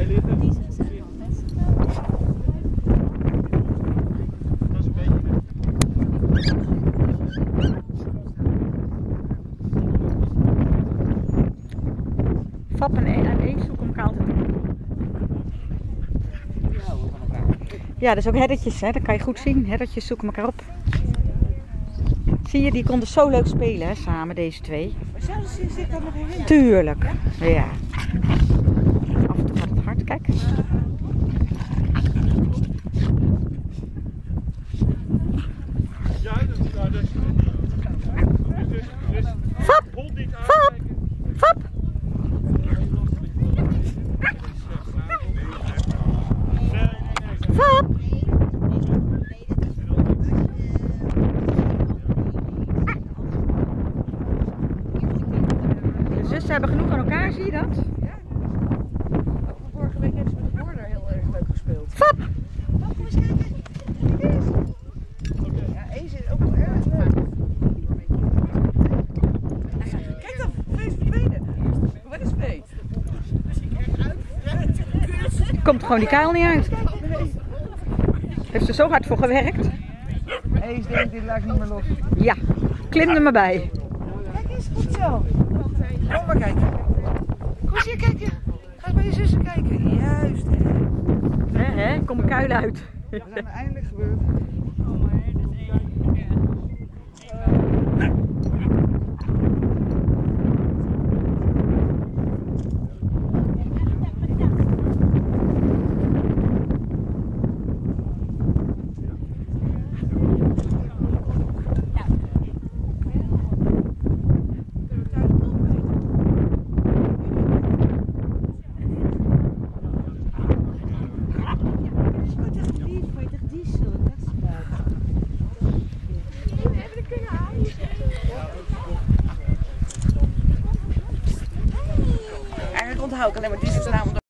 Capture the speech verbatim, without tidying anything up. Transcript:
Fab en Ace zoeken elkaar altijd op. Ja, dat is ook herdertjes, hè? Dat kan je goed zien. Herdertjes zoeken elkaar op. Zie je, die konden zo leuk spelen, hè, samen, deze twee. Maar zouden ze zich dan nog herinneren? Tuurlijk, ja. Af en toe gaat het hard, kijk. Fab! Fab! Fab! Fab! De zussen hebben genoeg aan elkaar, zie je dat? Ja. Vorige week hebben ze met de border heel erg leuk gespeeld. Fab! Fab, kom eens kijken. Kijk eens. Ja, Ace is ook wel erg leuk. Kijk dan, Veet verdwenen. Wat is Veet? Komt gewoon die kuil niet uit. Heeft ze zo hard voor gewerkt? Ace denkt, dit laat ik niet meer los. Ja, klim er maar bij. Kijk eens, goed zo. Kom maar kijken. Kom eens hier kijken. Ga eens bij je zussen kijken. Juist, hè. Hè, hè? Kom een kuil uit. We zijn er eindelijk gebeurd. Eigenlijk onthoud ik alleen maar die naam.